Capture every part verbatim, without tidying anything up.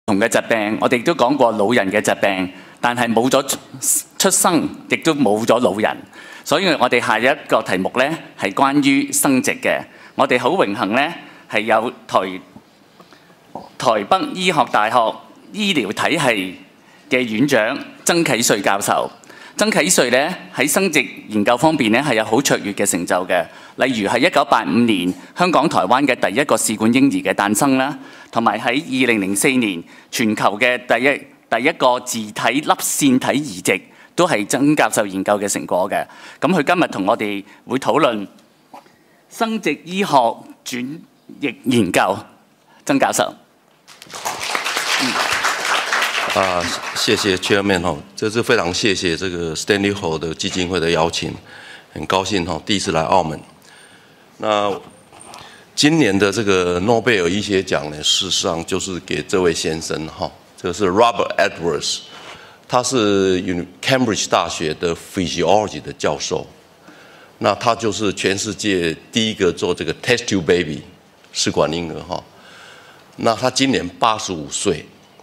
同嘅疾病，我哋亦都講過老人嘅疾病，但係冇咗出生，亦都冇咗老人。所以我哋下一個題目呢係關於生殖嘅。我哋好榮幸呢係有台台北醫學大學醫療體系嘅院長曾啟瑞教授。曾啟瑞咧喺生殖研究方面咧係有好卓越嘅成就嘅，例如係一九八五年香港台灣嘅第一個試管嬰兒嘅誕生啦，同埋喺二零零四年全球嘅第一第一個自體粒線體移植，都係曾教授研究嘅成果嘅。咁佢今日同我哋會討論生殖醫學轉譯研究。曾教授。嗯啊，謝謝 Chairman 哈，這次非常謝謝這個 Stanley Ho 的基金會的邀請，很高興哈，第一次來澳門。那今年的這個諾貝爾醫學獎呢，事實上就是給這位先生哈，這個是 Robert Edwards， 他是 Cambridge 大學的 Physiology 的教授，那他就是全世界第一個做這個 Test Tube Baby 試管嬰兒哈，那他今年八十五歲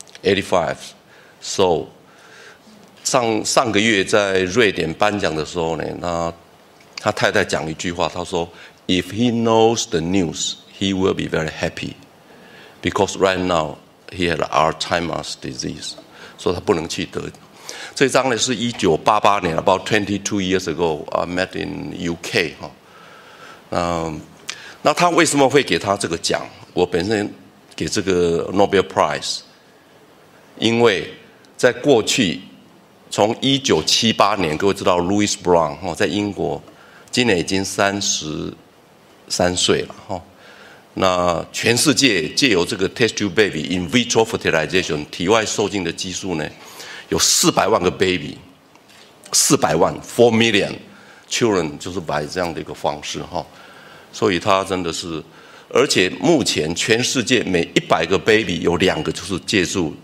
，eighty-five。So， 上上個月在瑞典頒獎的時候呢，他他太太講一句話，他說 ：“If he knows the news, he will be very happy, because right now he had Alzheimer's disease。”所以他不能去得。這張呢是一九八八年 ，about twenty-two years ago， I met in U K 哈。嗯，那他為什麼會給他這個獎？我本身給這個 Nobel Prize， 因為在過去，從一九七八年，各位知道 Louis Brown 哈，在英國，今年已經三十三歲了哈。那全世界借由這個 test tube baby in vitro fertilization 體外受精的技術呢，有四百萬個 baby， 四百萬 four million children 就是by這樣的一個方式哈。所以它真的是，而且目前全世界每一百個 baby 有兩個就是借助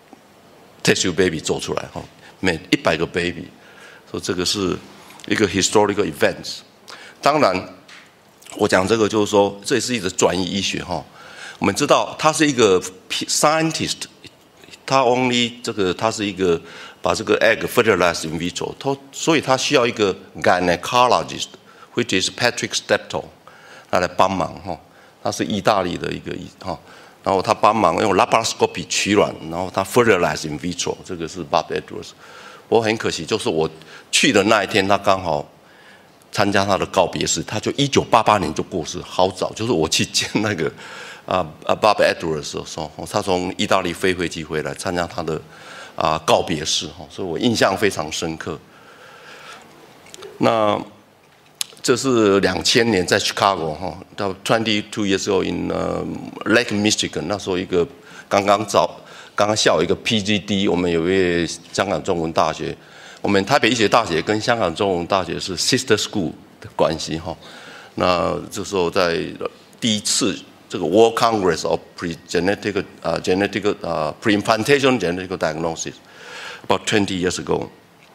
test tube baby 做出來哈，每一百個 baby， 所以這個是一個 historical events。當然，我講這個就是說，這是一個轉移醫學哈。我們知道，他是一個 scientist， 他 only 這個他是一個把這個 egg fertilized in vitro， 他所以他需要一個 gynecologist，which is Patrick Steptoe， 他來幫忙哈。他是意大利的一個哈。然後他幫忙用 laparoscopy 取卵，然後他 fertilize in vitro， 這個是 Bob Edwards。我很可惜，就是我去的那一天，他剛好參加他的告別式，他就一九八八年就過世，好早。就是我去見那個啊啊 Bob Edwards 的時候，他從意大利飛飛機回來參加他的啊告別式，所以我印象非常深刻。那這是兩千年在 Chicago 哈，到 twenty-two years ago in、uh, Lake Michigan， 那時候一個剛剛早剛剛下有一個 P G D， 我們有一位香港中文大學，我們台北醫學大學跟香港中文大學是 sister school 的關係哈。那這時候在第一次這個 World Congress of Pre-Genetic 啊、uh, Genetic 啊、uh, Pre-Implantation Genetic Diagnosis about twenty years ago。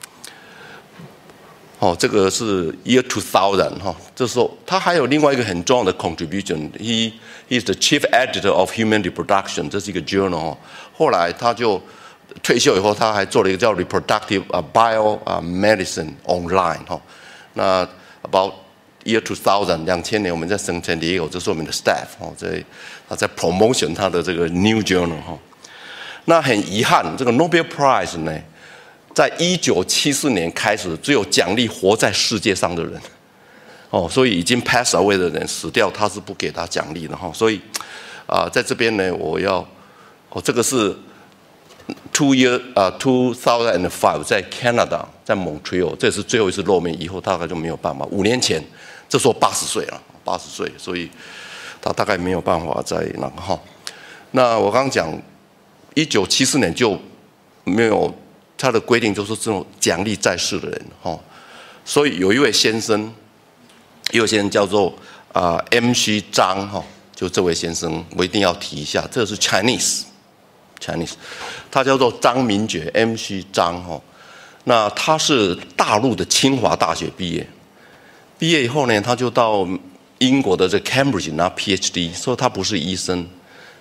哦，這個是 year two thousand 哈，這時候他還有另外一個很重要的 contribution，he he is the chief editor of Human Reproduction， 這是一個 journal。後來他就退休以後，他還做了一個叫 Reproductive Bio Medicine Online 哈。那 about year two thousand 兩千年，我們在聖城也有，這是我們的 staff 哦，在他在 promotion 他的這個 new journal 哈。那很遺憾，這個 Nobel Prize 呢，在一九七四年開始，只有獎勵活在世界上的人，哦，所以已經 pass away 的人死掉，他是不給他獎勵的哈。所以啊、呃，在這邊呢，我要，哦，這個是 two year 啊、呃、two thousand five 在 Canada， 在 Montreal， 這是最後一次露面，以後大概就沒有辦法。五年前，這時候八十歲了，八十歲，所以他大概沒有辦法再那個哈。那我剛剛講，一九七四年就沒有。他的規定就是這種獎勵在世的人，哈，所以有一位先生，一位先生叫做啊 M C 張，哈，就這位先生，我一定要提一下，這是 Chinese，Chinese， 他叫做張明覺 M C 張，哈，那他是大陸的清華大學畢業，畢業以後呢，他就到英國的這 Cambridge 拿 P H D， 所以他不是醫生。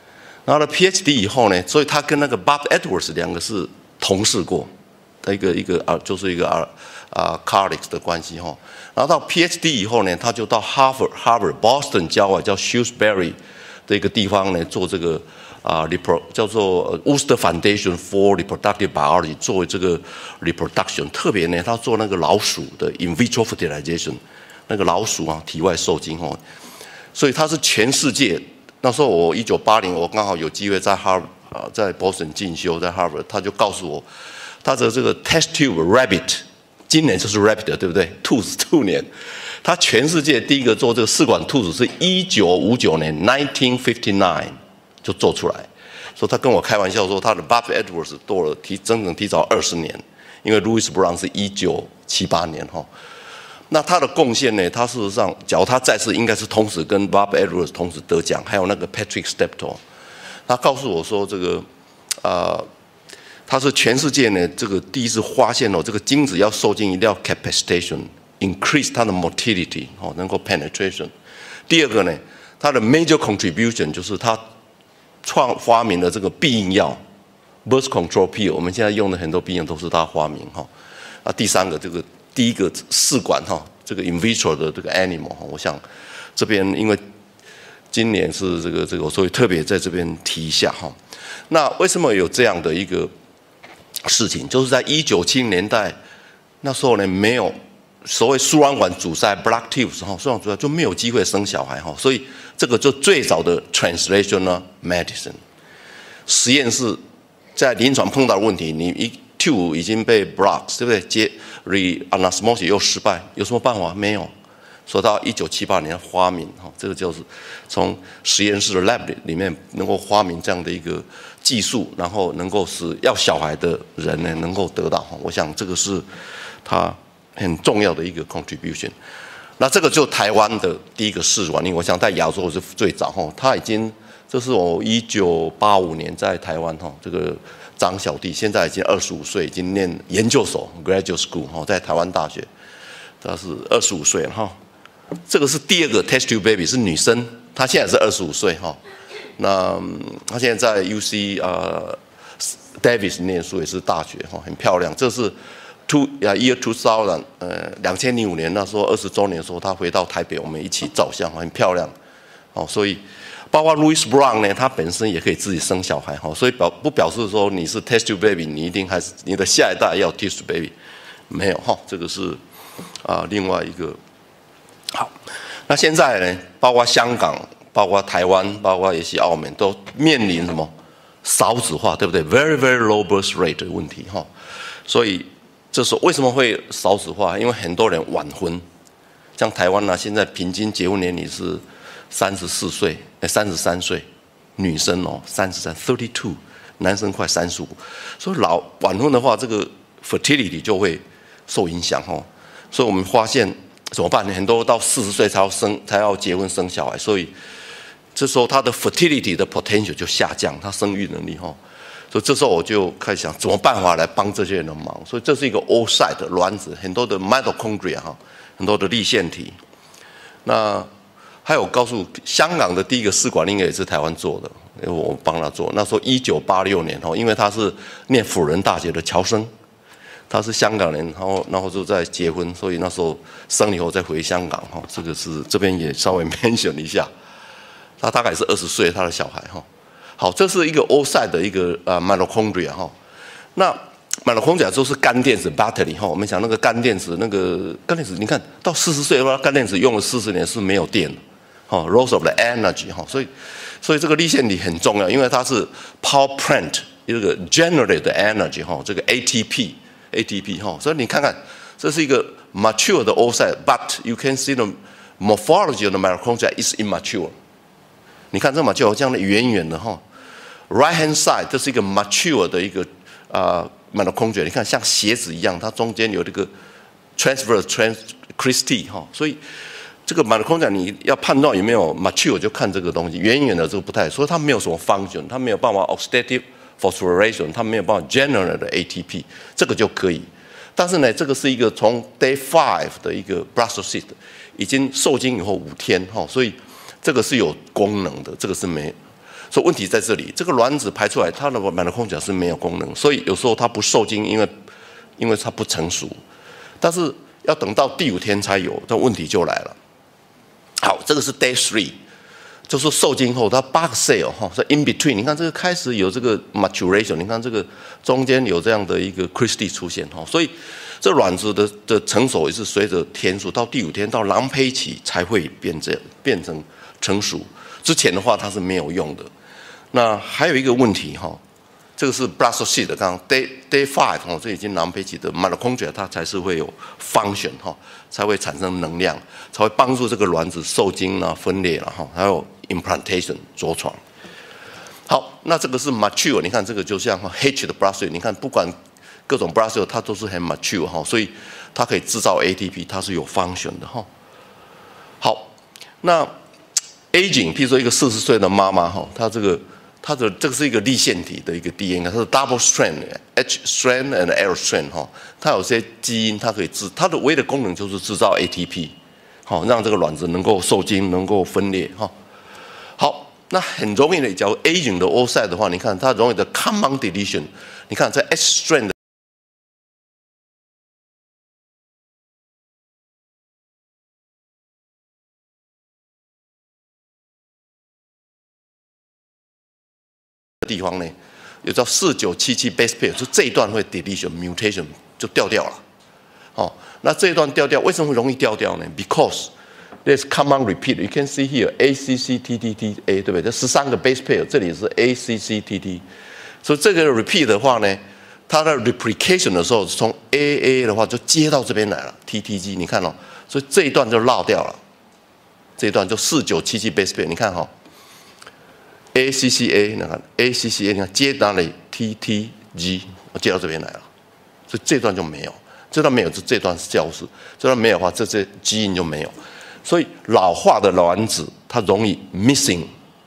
然后呢 PhD 以后呢，所以他跟那个 Bob Edwards 两个是同事过，一个一个啊，就是一个啊啊 colleagues 的关系哈。然后到 PhD 以后呢，他就到 Harvard Harvard Boston 郊外叫 Shrewsbury 的一个地方呢做这个啊 repro 叫做 Worcester Foundation for Reproductive Biology 作为这个 reproduction， 特别呢他做那个老鼠的 in vitro fertilization， 那个老鼠啊体外受精哦，所以他是全世界。那时候我一九八零，我刚好有机会在 Harvard 啊在 Boston 进修，在 Harvard， 他就告诉我，他的这个 test tube rabbit， 今年就是 rabbit 对不对？兔子兔年，他全世界第一个做这个试管兔子是一九五九年 nineteen fifty-nine 就做出来，所以他跟我开玩笑说，他的 Bob Edwards 多了提整整提早二十年，因为 Louis Brown 是一九七八年哈。那他的贡献呢？他事实上，假如他在世，应该是同时跟 Bob Edwards 同时得奖，还有那个 Patrick Steptoe。他告诉我说，这个啊、呃，他是全世界呢这个第一次发现哦，这个精子要受精一定要 capacitation，increase 它的 motility 哦，能够 penetration。第二个呢，他的 major contribution 就是他创发明了这个避孕药 birth control pill， 我们现在用的很多避孕都是他发明哈。啊，第三个这个。第一个试管哈，这个 in vitro 的这个 animal 哈，我想这边因为今年是这个这个，所以特别在这边提一下哈。那为什么有这样的一个事情？就是在一九七零年代那时候呢，没有所谓输卵管阻塞 block tubes 哈，输卵管阻塞就没有机会生小孩哈，所以这个就最早的 translational medicine 实验室在临床碰到的问题，你一 tube 已经被 block， 对不对？接 re-anastomosis 又失败，有什么办法？没有。说到一九七八年发明，哈，这个就是从实验室的 lab 里面能够发明这样的一个技术，然后能够使要小孩的人呢能够得到，我想这个是他很重要的一个 contribution。那这个就台湾的第一个试管婴，我想在亚洲是最早哈，他已经这是我一九八五年在台湾哈，这个张小弟现在已经二十五岁，已经念研究所 graduate school 哈，在台湾大学，他是二十五岁哈。这个是第二个 test tube baby 是女生，她现在是二十五岁哈。那她现在在 U C 呃 Davis 念书也是大学哈，很漂亮。这是 two 啊 year two thousand 呃两千零五年那时候二十周年的时候，她回到台北，我们一起照相，很漂亮。哦，所以包括 Louis Brown 呢，他本身也可以自己生小孩哈，所以表不表示说你是 test tube baby， 你一定还是你的下一代要 test tube baby， 没有哈，这个是啊、呃、另外一个。好，那现在呢，包括香港、包括台湾、包括也许澳门，都面临什么少子化，对不对 ？Very very low birth rate 的问题哈。所以这时候为什么会少子化？因为很多人晚婚，像台湾呢、啊，现在平均结婚年龄是三十四岁，哎，三十三岁，女生哦三十三 thirty two， 男生快三十五，所以老晚婚的话，这个 fertility 就会受影响哦。所以我们发现。怎么办呢？很多到四十岁才要生，才要结婚生小孩，所以这时候他的 fertility 的 potential 就下降，他生育能力哈。所以这时候我就开始想，怎么办法来帮这些人的忙？所以这是一个 oocyte 的卵子，很多的 mitochondria 哈，很多的粒线体。那还有告诉香港的第一个试管婴儿也是台湾做的，因为我帮他做。那时候一九八六年哈，因为他是念辅仁大学的侨生。他是香港人，然后然后就在结婚，所以那时候生以后再回香港哈，这个是这边也稍微 mention 一下。他大概是二十岁，他的小孩哈。好，这是一个 oocyte 的一个呃 mitochondria 哈。那 mitochondria 都是干电子 battery 哈。我们讲那个干电子，那个干电子，你看到四十岁的话，干电子用了四十年是没有电的，哈 loss of the energy 哈。所以所以这个粒线体很重要，因为它是 power plant 一个 generate 的 energy 哈，这个 A T P。A T P 哈，所以你看看，这是一个 mature 的 oocyte，but you can see the morphology of the mitochondria is immature。你看这 mature 这样的圆圆的哈 ，right hand side 这是一个 mature 的一个啊、呃、mitochondria， 你看像鞋子一样，它中间有这个 transverse trans Christie 哈，所以这个 mitochondria 你要判断有没有 mature 就看这个东西，圆圆的这个不太，所以它没有什么 function， 它没有办法 oxidative phosphorylation 它没有办法 generate 的 A T P， 这个就可以。但是呢，这个是一个从 day five 的一个 blastocyst 已经受精以后五天哈，所以这个是有功能的，这个是没。 所以问题在这里，这个卵子排出来，它的 mitochondria 是没有功能，所以有时候它不受精，因为因为它不成熟，但是要等到第五天才有，这问题就来了。好，这个是 day three。就是受精后，它八个 cell 哈，是 in between。你看这个开始有这个 maturation， 你看这个中间有这样的一个 crystal 出现哈，所以这卵子的的成熟也是随着天数，到第五天到囊胚期才会变这变成成熟。之前的话它是没有用的。那还有一个问题哈，这个是 blastocyst 的，刚刚 day day five 哈，这已经囊胚期的 mitochondria 它才是会有 function 哈，才会产生能量，才会帮助这个卵子受精啊、分裂了哈，还有 implantation 着床。好，那这个是 mature， 你看这个就像 H 的 blastocyst， 你看不管各种 blastocyst 它都是很 mature 哈，所以它可以制造 A T P， 它是有 function 的哈。好，那 aging， 譬如说一个四十岁的妈妈哈，她这个它的这个是一个粒线体的一个 D N A， 它是 double strand H strand and L strand 哈，它有些基因它可以制，它的唯一的功能就是制造 A T P， 好让这个卵子能够受精，能够分裂哈。好，那很容易的，假如 aging 的 oocyte 的话，你看它容易的 common deletion， 你看在 H strand 的地方呢，有叫四九七七 base pair， 就这一段会 deletion mutation 就掉掉了。哦，那这一段掉掉，为什么会容易掉掉呢 ？Because there's common repeat. You can see here A C C T T T A， 对不对？这十三个 base pair， 这里是 A C C T T， 所以这个 repeat 的话呢，它的 replication 的时候，从 A A 的话就接到这边来了 T T G， 你看哦，所以这一段就落掉了，这一段就四九七七 base pair， 你看哈、哦。A C C A， 你看 A C C A， 你看接哪里 T T G， 我接到这边来了，所以这段就没有，这段没有，这这段是消失，这段没有的话，这这基因就没有，所以老化的卵子它容易 missing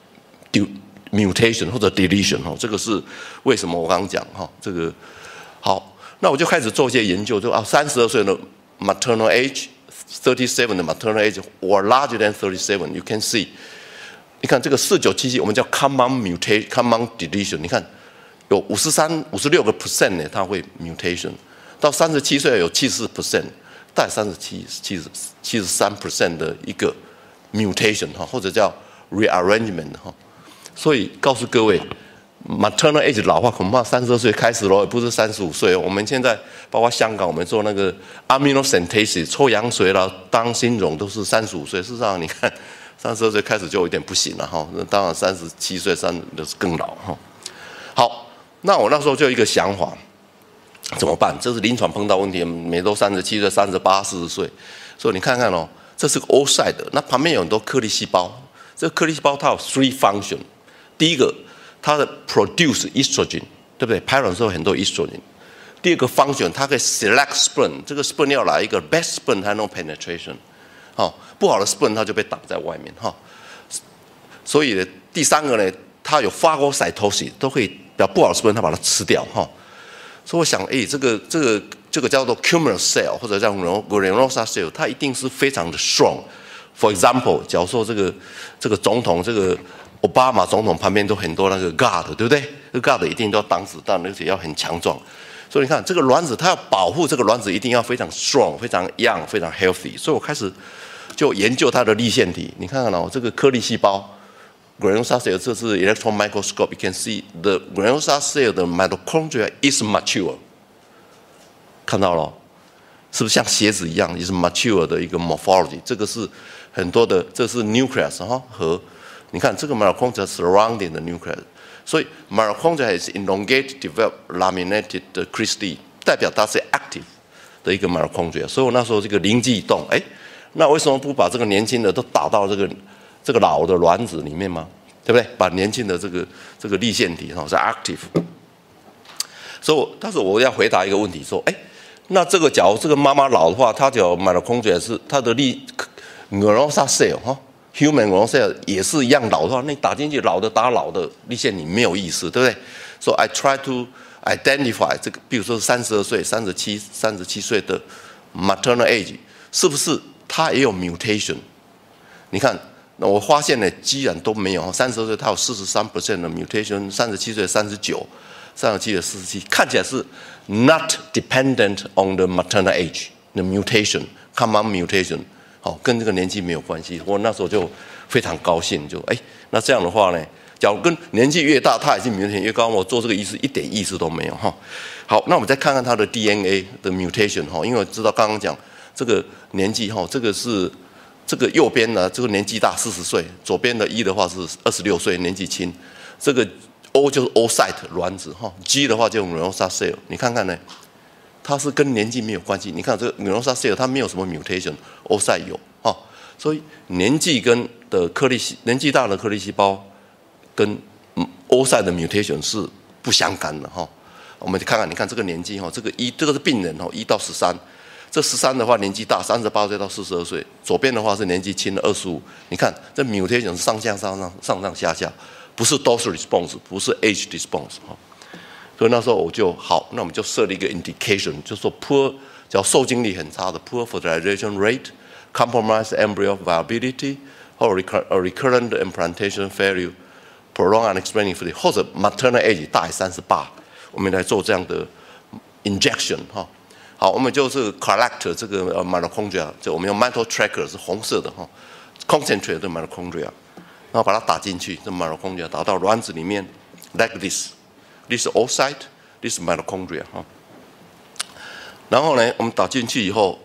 mutation 或者 deletion 哈，这个是为什么我刚刚讲哈，这个好，那我就开始做一些研究，就啊三十二岁的 maternal age，thirty-seven 的 maternal age or larger than thirty-seven，you can see。你看这个四九七七，我们叫 common mutation, common deletion。你看有五十三、五十六个 percent 呢，它会 mutation。到三十七岁有七十 percent， 大概三十七、七十、七十三 percent 的一个 mutation 哈，或者叫 rearrangement 哈。所以告诉各位 ，maternal age 老化恐怕三十二岁开始咯，不是三十五岁。我们现在包括香港，我们做那个 amniocentesis 抽羊水啦、当新荣都是三十五岁。事实上，你看。三十二岁开始就有点不行了哈，那当然三十七岁三就是更老哈。好，那我那时候就有一个想法，怎么办？这是临床碰到问题，每都三十七岁、三十八、四十岁，所以你看看哦，这是个 oocyte 的，那旁边有很多颗粒细胞，这个颗粒细胞它有 three function， 第一个它的 produce estrogen， 对不对？排卵的时候很多 estrogen。第二个 function 它可以 select sperm， 这个 sperm 要来一个 best sperm 才能 penetration。哦，不好的 sperm 它就被挡在外面哈、哦，所以呢，第三个呢，它有 phagocytosis， 都可以把不好的 sperm 它把它吃掉哈、哦。所以我想，哎，这个这个这个叫做 cumulus cell 或者叫 granulosa cell， 它一定是非常的 strong。For example， 假如说这个这个总统这个奥巴马总统旁边都很多那个 guard， 对不对？这个 guard 一定都要挡子弹，而且要很强壮。所以你看，这个卵子它要保护这个卵子，一定要非常 strong、非常 young、非常 healthy。所以我开始就研究它的粒线体。你看看哦，这个颗粒细胞 granulosa cell， 这是 electron microscope，you can see the granulosa cell 的 mitochondria is mature。看到了，是不是像鞋子一样，也是 mature 的一个 morphology？ 这个是很多的，这是 nucleus 哈和你看这个 mitochondria surrounding the nucleus。所以 mitochondria is elongated, developed, laminated crystal， 代表它是 active 的一个 mitochondria。所以我那时候这个灵机一动，哎，那为什么不把这个年轻的都打到这个这个老的卵子里面吗？对不对？把年轻的这个这个粒线体哈是 active。所以，但是我要回答一个问题，说，哎，那这个假如这个妈妈老的话，她只要 mitochondria是她的粒 granulosa cell 哈。Human granulosa cell 也是一样老的话，那打进去老的打老的粒线体没有意思，对不对？所以 I try to identify 这个，比如说三十二岁、三十七、三十七岁的 maternal age， 是不是它也有 mutation？ 你看， 那我发现呢，居然都没有。三十岁它有四十三 percent 的 mutation， 三十七岁三十九，三十七岁四十七，看起来是 not dependent on the maternal age the mutation common mutation， 好，跟这个年纪没有关系。我那时候就非常高兴，就哎，那这样的话呢，假如跟年纪越大，它已经 mutation 越高，我做这个意思一点意思都没有哈。好，那我们再看看它的 D N A 的 mutation 哈，因为我知道刚刚讲这个年纪哈，这个是。这个右边呢，这个年纪大四十岁，左边的一的话是二十六岁，年纪轻。这个 O 就是 oocyte 卵子哈 ，G 的话就 granulosa cell。你看看呢，它是跟年纪没有关系。你看这个 granulosa cell 它没有什么 mutation，oocyte 有哈，所以年纪跟的颗粒细年纪大的颗粒细胞跟 oocyte 的 mutation 是不相干的哈。我们看看，你看这个年纪哈，这个一这个是病人哈，一到十三。这十三的话年纪大，三十八岁到四十二岁；左边的话是年纪轻的二十五。你看这 mutation 是上下上上上上下下，不是 dose response， 不是 age response 哈。所以那时候我就好，那我们就设立一个 indication， 就说 poor， 叫受精力很差的 poor fertilization rate、compromised embryo viability 或 recurrent implantation failure、prolonged unexplained infertility 或者 maternal age 大于三十八，我们来做这样的 injection 哈。好，我们就是 collect 这个呃 mitochondria， 就我们用 Mantle tracker 是红色的哈 ，concentrate 的 mitochondria， 然后把它打进去，这 mitochondria 打到卵子里面 ，like this，this oocyte，this mitochondria 哈。然后呢，我们打进去以后，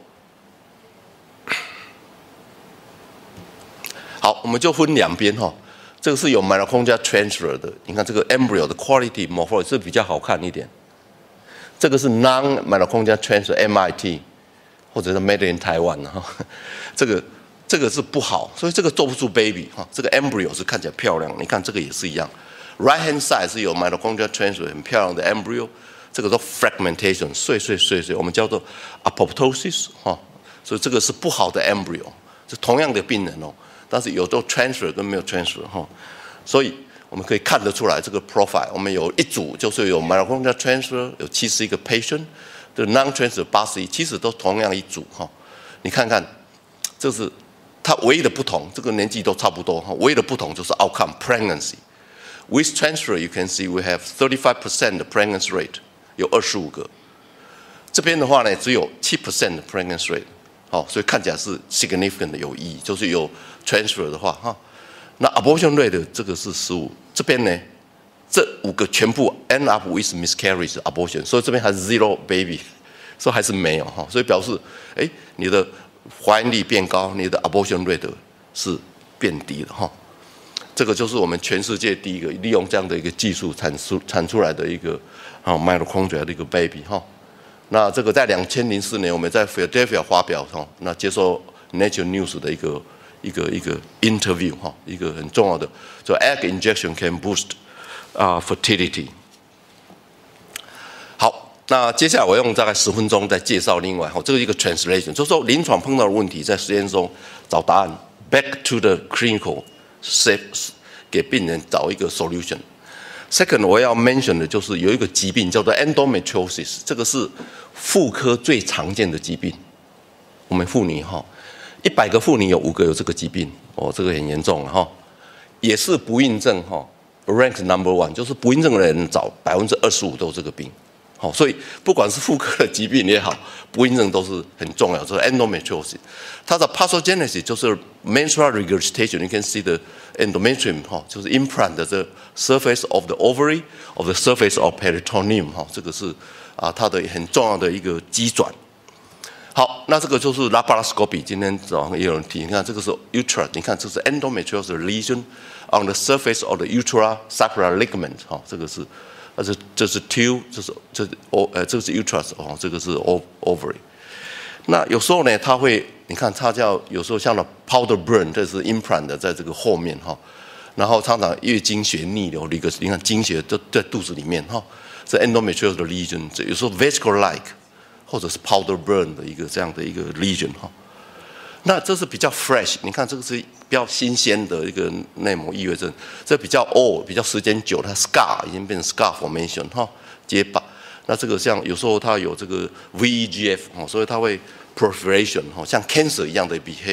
好，我们就分两边哈，这个是有 mitochondria transfer 的，你看这个 embryo 的 quality morphology 是比较好看一点。这个是 non-mitochondrial transfer M I T， 或者是 made in Taiwan 哈，这个这个是不好，所以这个做不出 baby 哈。这个 embryo 是看起来漂亮，你看这个也是一样。Right hand side 是有 mitochondrial transfer 很漂亮的 embryo， 这个叫 fragmentation 碎碎碎碎，我们叫做 apoptosis 哈，所以这个是不好的 embryo， 是同样的病人哦，但是有做 transfer 跟没有 transfer 哈，所以。我们可以看得出来这个 profile， 我们有一组就是有 mitochondrial transfer， 有七十一个 patient， 的 non-transfer 八十一，其实都同样一组哈。你看看，这是它唯一的不同，这个年纪都差不多哈，唯一的不同就是 outcome pregnancy。With transfer you can see we have thirty-five percent 的 pregnancy rate， 有二十五个。这边的话呢，只有七 percent 的 pregnancy rate， 好，所以看起来是 significant 的有意义，就是有 transfer 的话哈。那 abortion rate 的这个是十五，这边呢，这五个全部 end up with miscarriage abortion， 所以这边还是 zero baby， 所以还是没有哈，所以表示，哎，你的怀孕率变高，你的 abortion rate 是变低的哈。这个就是我们全世界第一个利用这样的一个技术产出产出来的一个啊 mitochondria 的一个 baby 哈。那这个在两千零四年我们在 Philadelphia 发表哈，那接受 Nature News 的一个。一个一个 interview 哈，一个很重要的，就 egg injection can boost 啊、uh, fertility。好，那接下来我用大概十分钟再介绍另外哈，这个一个 translation， 就是说临床碰到的问题，在实验中找答案 ，back to the clinical， 给病人找一个 solution。Second， 我要 mention 的就是有一个疾病叫做 endometriosis， 这个是妇科最常见的疾病，我们妇女哈。一百个妇女有五个有这个疾病，哦，这个很严重了哈，也是不孕症哈 ，rank number one， 就是不孕症的人找百分之二十五都有这个病，好，所以不管是妇科的疾病也好，不孕症都是很重要。这是 endometriosis， 它的 pathogenesis 就是 menstrual regurgitation， you can see the endometrium 哈，就是 implant the surface of the ovary of the surface of peritoneum 哈，这个是啊它的很重要的一个机转。好，那这个就是 laparoscopy。今天早上也有人提，你看这个是 uterus， 你看这是 endometriosis lesion on the surface of the uterosacral ligament， 哈，这个是，呃，这这是 tube， 这是这是 o 呃这个是 uterus 哦，这个是 ovary。那有时候呢，它会，你看它叫有时候像那 powder burn， 这是 implant 的在这个后面哈，然后常常月经血逆流，一个你看经血都在肚子里面哈，这 endometriosis lesion， 这有时候 vesicle like。或者是 powder burn 的一个这样的一个 lesion 哈，那这是比较 fresh， 你看这个是比较新鲜的一个内膜异位症，这比较 old， 比较时间久，它 scar 已经变成 scar formation 哈，结疤。那这个像有时候它有这个 V E G F 哈，所以它会 proliferation 哈，像 cancer 一样的 behavior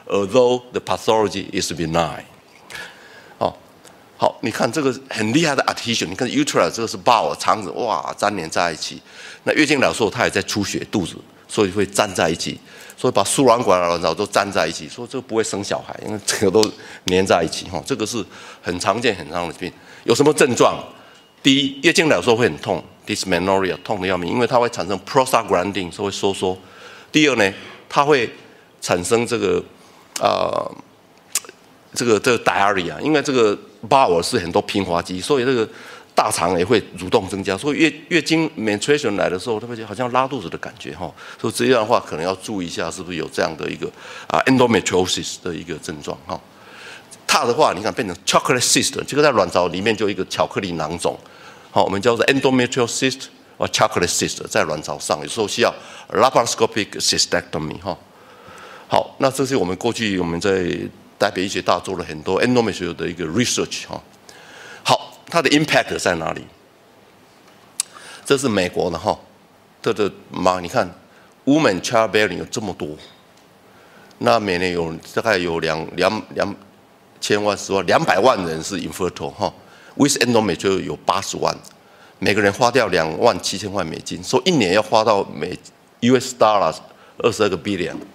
although the pathology is benign。哦，好，你看这个很厉害的 adhesion， 你看 uterus 这个是 bowel 肠子，哇，粘连在一起。那月经来的时候，它也在出血，肚子，所以会粘在一起，所以把输卵管、卵巢都粘在一起，说这个不会生小孩，因为这个都粘在一起哈，这个是很常见、很常见的病。有什么症状？第一，月经来的时候会很痛 ，dysmenorrhea 痛得要命，因为它会产生 prostaglandin， 所以会收缩。第二呢，它会产生这个啊、呃，这个这个 diarrhea， 因为这个 bowel 是很多平滑肌，所以这个大肠也会蠕动增加，所以月月经 menstruation 来的时候，它会好像拉肚子的感觉哈。所以这样的话，可能要注意一下，是不是有这样的一个啊 endometriosis 的一个症状哈。它的话，你看变成 chocolate cyst， 这个在卵巢里面就有一个巧克力囊肿，好，我们叫做 endometrial cyst 或 chocolate cyst， 在卵巢上，有时候需要 laparoscopic cystectomy 哈。好，那这是我们过去我们在台北医学大做了很多 endometrial 的一个 research 哈。好，它的 impact 在哪里？这是美国的哈，这的妈，你看 woman childbearing 有这么多，那每年有大概有两两两千万、十万、两百万人是 infertile 哈 ，with endometrial 有八十万，每个人花掉两万七千万美金，所以一年要花到美 U S dollars 二十二个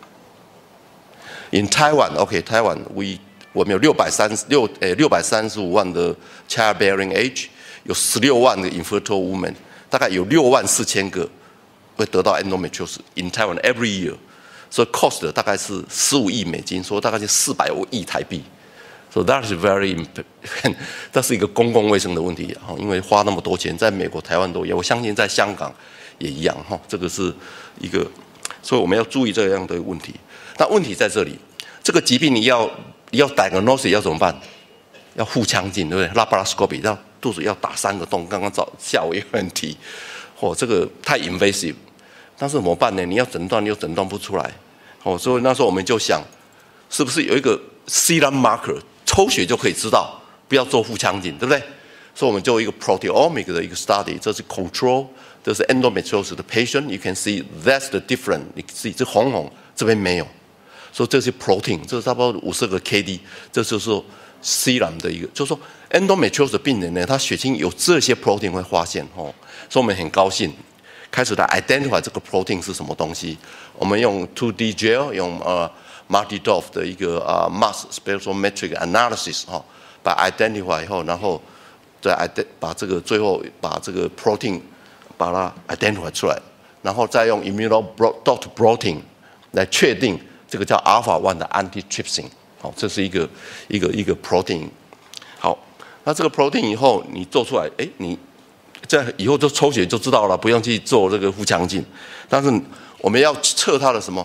billion。In Taiwan, OK, Taiwan we 我们有六百三十六诶六百三十五万的 childbearing age， 有十六万个 infertile women， 大概有六万四千个会得到 endometriosis in Taiwan every year， 所以 cost 大概是十五亿美金，所以大概是四百亿台币。So that is very， 这是一个公共卫生的问题哈，因为花那么多钱，在美国、台湾都有，我相信在香港也一样哈，这个是一个，所以我们要注意这样的问题。那问题在这里，这个疾病你要要 diagnose 要怎么办？要腹腔镜，对不对 ？laparoscopy 要肚子要打三个洞，刚刚早下午也有人提，哦，这个太 invasive， 但是怎么办呢？你要诊断又诊断不出来，哦，所以那时候我们就想，是不是有一个 serum marker？抽血就可以知道，不要做腹腔镜，对不对？所以我们就一个 proteomic 的一个 study， 这是 control， 这是 endometriosis 的 patient，you can see that's the difference， 你自己这红红这边没有，所以这是 protein， 这是差不多五十个 K D， 这就是说 serum 的一个，就是说 endometriosis 的病人呢，他血清有这些 protein 会发现哦，所以我们很高兴，开始来 identify 这个 protein 是什么东西，我们用 two D gel， 用呃。Marty-Dolph 的一个啊、uh, mass spectrometric analysis 哈、哦，把 identify 以后，然后再 ident 把这个最后把这个 protein 把它 identify 出来，然后再用 immunodot protein 来确定这个叫 alpha one 的 antitrypsin， 好、哦，这是一个一个一个 protein。好，那这个 protein 以后你做出来，哎，你在以后就抽血就知道了，不用去做这个腹腔镜，但是我们要测它的什么？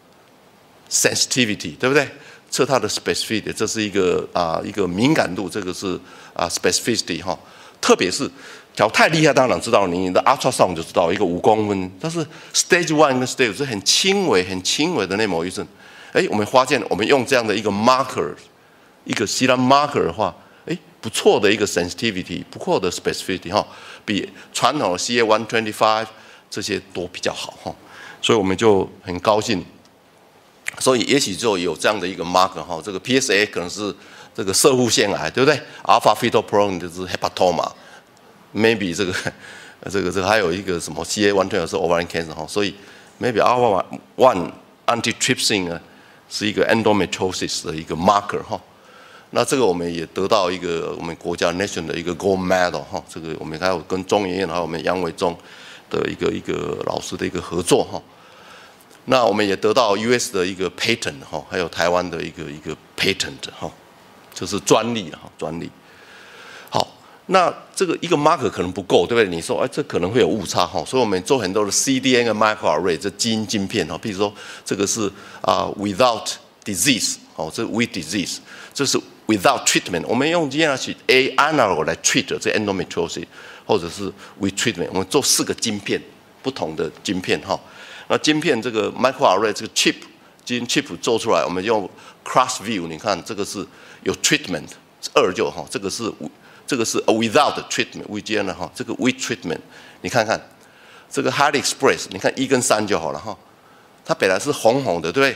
sensitivity 对不对？测它的 specificity， 这是一个啊、呃、一个敏感度，这个是啊、呃、specificity 哈。特别是，假如太厉害，当然知道你的 ultrasound 就知道一个五公分，但是 stage one 跟 stage two 是很轻微、很轻微的内膜异症。哎，我们发现我们用这样的一个 marker， 一个 serum marker 的话，哎，不错的一个 sensitivity， 不错的 specificity 哈，比传统的 C A one twenty-five 这些都比较好哈。所以我们就很高兴。 所以也许就有这样的一个 marker 哈，这个 P S A 可能是这个射护腺癌，对不对 ？Alpha fetoprotein 就是 hepatoma，maybe 这个这个这个还有一个什么 C A one twenty 是 ovarian cancer 哈，所以 maybe alpha one antitrypsin 呢是一个 endometriosis 的一个 marker 哈。那这个我们也得到一个我们国家 nation 的一个 gold medal 哈，这个我们还有跟中研院还有我们杨伟忠的一个一个老师的一个合作哈。 那我们也得到 U S 的一个 patent 哈，还有台湾的一个一个 patent 哈，就是专利哈，专利。好，那这个一个 marker 可能不够，对不对？你说，哎，这可能会有误差哈，所以我们做很多的 C D N 跟 microarray 这基因晶片哈，比如说这个是啊、呃、without disease 哦，这 with disease， 这是 without treatment， 我们用 G N R H A analog 来 treat 这 endometriosis， 或者是 with treatment， 我们做四个晶片，不同的晶片哈。 那晶片这个 microarray 这个 chip 基因 chip 做出来，我们用 cross view， 你看这个是有 treatment 二就哈，这个是这个是 without treatment with 这样的哈，这个 with treatment， 你看看这个 highly expressed， 你看一跟三就好了哈，它本来是红红的，对不对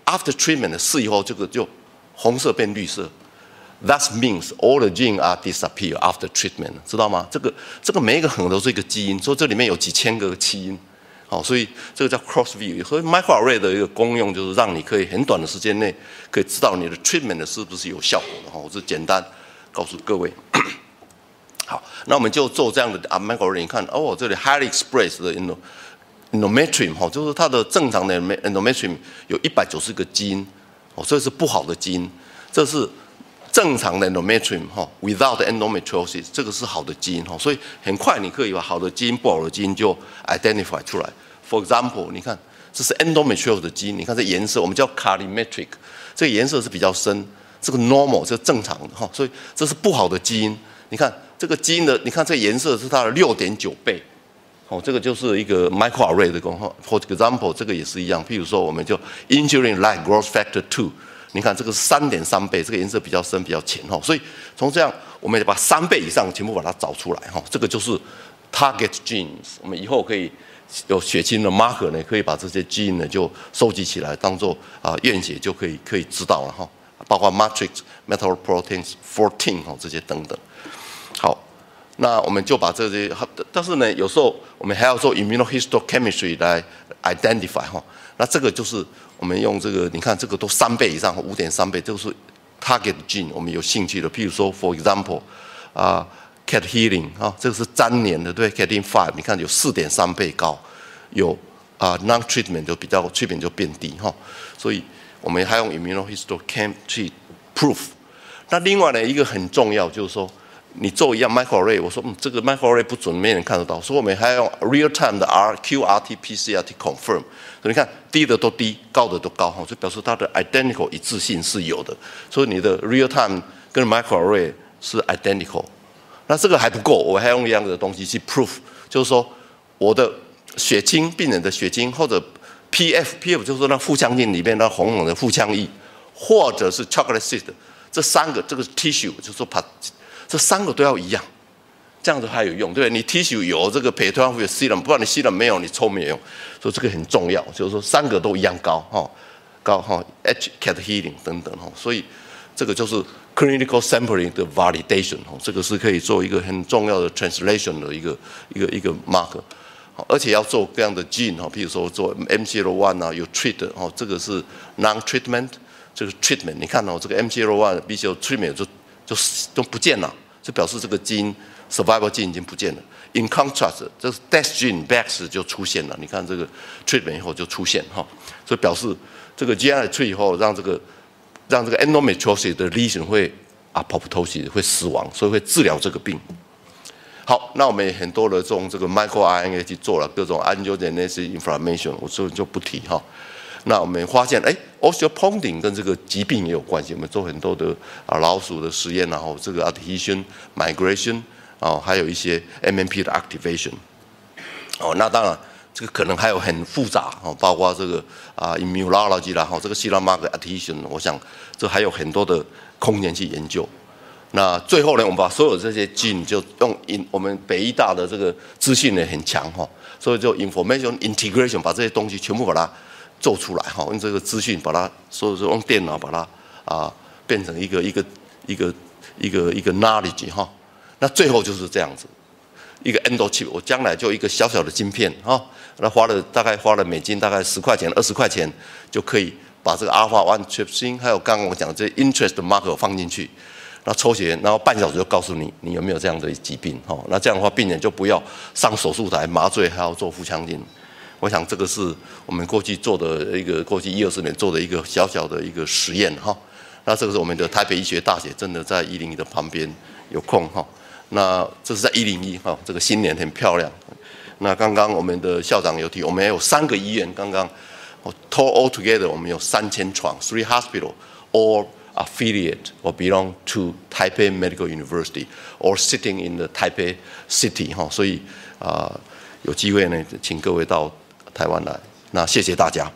after treatment 试以后，这个就红色变绿色。That means all the genes are disappear after treatment， 知道吗？这个这个每一个横都是一个基因，所以这里面有几千个基因，好，所以这个叫 cross view。所以 microarray 的一个功用就是让你可以很短的时间内可以知道你的 treatment 是不是有效果的。哈，我是简单告诉各位。好，那我们就做这样的啊 microarray， 你看哦，这里 highly expressed 的 endometrium 哈，就是它的正常的 endometrium 有一百九十个基因，哦，这是不好的基因，这是正常的 endometrium 哈 ，without endometriosis 这个是好的基因哈，所以很快你可以把好的基因、不好的基因就 identify 出来。For example， 你看这是 endometriosis 的基因，你看这颜色我们叫 colorimetric， 这个颜色是比较深，这个 normal 这个正常的哈，所以这是不好的基因。你看这个基因的，你看这个颜色是它的 六点九倍，哦，这个就是一个 microarray 的功哈。For example， 这个也是一样，譬如说我们就 insulin-like growth factor two。你看这个是三点三倍，这个颜色比较深比较浅哈，所以从这样我们把三倍以上全部把它找出来哈，这个就是 target genes。我们以后可以有血清的 marker 呢，可以把这些基因呢就收集起来，当做啊验血就可以可以知道了哈，包括 matrix、metalloproteins fourteen 哈这些等等。好，那我们就把这些，但是呢有时候我们还要做 immunohistochemistry 来 identify 哈，那这个就是。我们用这个，你看这个都三倍以上，五点三倍，这个是 target gene， 我们有兴趣的。譬如说 ，for example， 啊 ，cadherin 啊，这个是粘连的，对 ，cadherin five， 你看有四点三倍高，有啊 non-treatment 就比较 treatment 就变低哈，所以我们还用 immunohistochemistry proof。那另外呢，一个很重要就是说，你做一样 microarray， 我说嗯，这个 microarray 不准，没人看得到，所以我们还要用 real time 的 R Q R T P C R T confirm。所以你看，低的都低，高的都高哈，就表示它的 identical 一致性是有的。所以你的 real time 跟 microarray 是 identical。那这个还不够，我还用一样的东西去 proof， 就是说我的血清，病人的血清或者 P F，P F 就是说那腹腔镜里面那红红的腹腔液，或者是 chocolate cyst， 这三个这个 tissue 就是说把这三个都要一样。这样子还有用，对不对？你 tissue 有这个 petroleum 有 serum， 不然你 serum 没有，你抽没有用，所以这个很重要。就是说三个都一样高哈，高哈 H cadherin 等等哈，所以这个就是 clinical sampling 的 validation 哈，这个是可以做一个很重要的 translation 的一个一个一个 marker， 而且要做这样的 gene 哈，譬如说做 M C L one 啊，有 treat 哦，这个是 non-treatment， 这个 treatment， 你看哦，这个 M C L one B C L treatment 就就都不见了，就表示这个基因。survival gene 已经不见了。In contrast， 这是 death gene Bax 就出现了。你看这个 treatment 以后就出现哈，所以表示这个 G I treat 以后让这个让这个 endometriosis 的 lesion 会 apoptosis 会死亡，所以会治疗这个病。好，那我们也很多的用这个 micro R N A 去做了各种 angiogenesis inflammation， 我这就不提哈。那我们发现，哎 ，osteoporosis 跟这个疾病也有关系。我们做很多的啊老鼠的实验，然后这个 adhesion migration。哦，还有一些 M M P 的 activation， 哦，那当然这个可能还有很复杂哦，包括这个啊 immunology 啦，哈，这个 C-L marker adhesion， 我想这还有很多的空间去研究。那最后呢，我们把所有这些 gene 就用 in 我们北医大的这个资讯呢很强哈，所以就 information integration 把这些东西全部把它做出来哈，用这个资讯把它，所以说用电脑把它啊变成一个一个一个一个一个 knowledge 哈。那最后就是这样子，一个 endo chip， 我将来就一个小小的晶片哈，那花了大概花了美金大概十块钱、二十块钱，就可以把这个 alpha one trypsin 还有刚刚我讲的这 interest marker 放进去，那抽血，然后半小时就告诉你你有没有这样的疾病哈。那这样的话，病人就不要上手术台麻醉，还要做腹腔镜。我想这个是我们过去做的一个过去一二十年做的一个小小的一个实验哈。那这个是我们的台北医学大学，真的在一零一的旁边，有空哈。那这是在一零一哈，这个新年很漂亮。那刚刚我们的校长有提，我们还有三个医院，刚刚 total all together 我们有三千床 ，three hospital all affiliate or belong to Taipei Medical University or sitting in the Taipei City 哈，所以啊、呃、有机会呢，请各位到台湾来。那谢谢大家。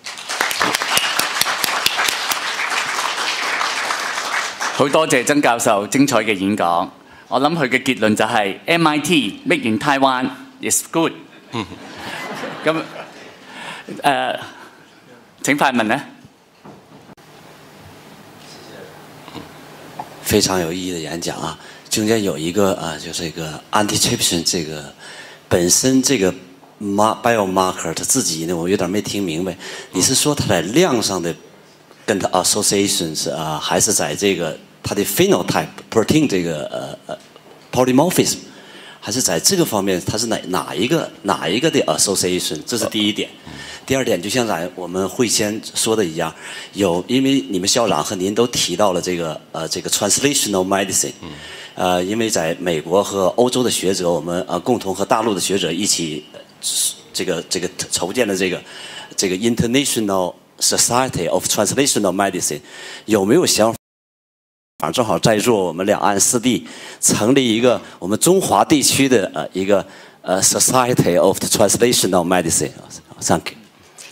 好多謝曾教授精彩嘅演講。我諗佢嘅結論就係 M I T Made in Taiwan is good。咁誒，請快問咧。 非常有意义的演讲啊。中间有一个啊，就是这个 antitrypsin 这个本身这个 biomarker 它自己呢，我有点没听明白。你是说它在量上的跟它 associations 啊，还是在这个它的 phenotype protein 这个呃呃 polymorphism， 还是在这个方面它是哪哪一个哪一个的 association？ 这是第一点。第二点，就像咱我们会先说的一样，有因为你们校长和您都提到了这个呃这个 translational medicine， 呃，因为在美国和欧洲的学者，我们呃共同和大陆的学者一起这个这个筹建的这个这个 International Society of Translational Medicine， 有没有想法？正好在座我们两岸四地成立一个我们中华地区的呃一个呃 Society of Translational Medicine。Thank you。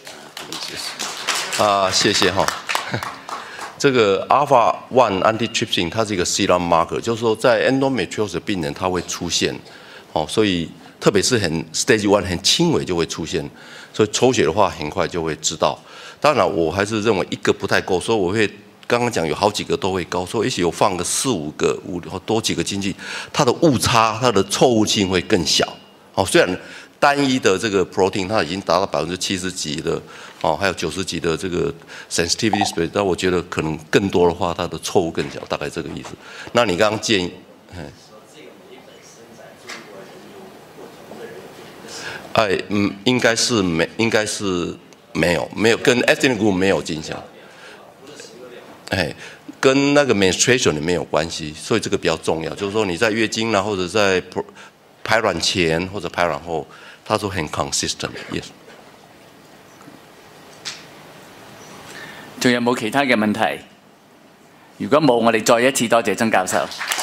啊，谢谢哈。这个 alpha one antitrypsin 它是一个 serum marker， 就是说在 endometriosis 病人它会出现，哦，所以特别是很 stage one 很轻微就会出现，所以抽血的话很快就会知道。当然，我还是认为一个不太够，所以我会刚刚讲有好几个都会高，所以也许有放个四五个五多几个进去，它的误差它的错误性会更小。哦，虽然单一的这个 protein 它已经达到百分之七十几的，哦，还有九十几的这个 sensitivity spread， 但我觉得可能更多的话，它的错误更小，大概这个意思。那你刚刚建议，哎，嗯，应该是没，应该是没有，没有跟 ethnic group 没有影响，哎，跟那个 menstruation 没有关系，所以这个比较重要，就是说你在月经啦，或者在排卵前或者排卵後，它都很 consistent。Yes。 仲有冇其他嘅問題？如果冇，我哋再一次多謝曾教授。